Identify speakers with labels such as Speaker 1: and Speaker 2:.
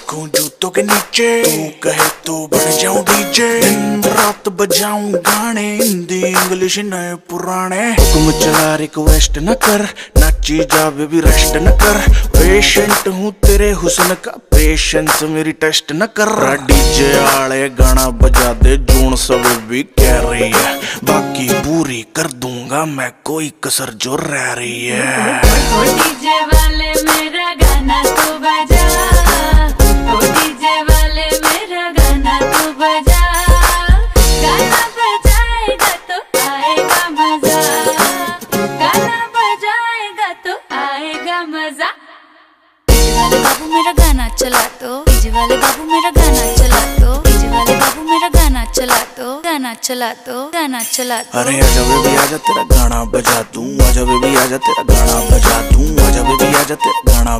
Speaker 1: रखूं जूतों के नीचे, तू कहे तो बन जाऊं डीजे। दिन रात बजाऊं गाने, हिंदी इंग्लिश नए पुराने। हुक्म चला रिक्वेस्ट न कर, नाची जा बेबी रेस्ट न कर। पेशेंट हूँ तेरे हुस्न का, पेशेंस मेरी टेस्ट न कर। डीजे आले गाना बजा दे, जून सब भी कह रही है। बाकी पूरी कर दूंगा मैं, कोई कसर जो रह रही है।
Speaker 2: डीजे वाले मेरा गाना तू बजा, ओ डीजे वाले मेरा गाना तू बजा। गाना बजाएगा तो आएगा मजा, गाना बजाएगा तो आएगा मजा। डीजे वाले बाबू मेरा गाना चला तो, डीजे वाले बाबू मेरा गाना चला तो, डीजे वाले बाबू मेरा गाना चला तो, गाना चला तो, गाना चला तो।
Speaker 1: अरे आजा बेबी आजा तेरा गाना बजा दूं, आजा बेबी आजा तेरा गाना बजा दूं, आजा बेबी आजा तेरा गाना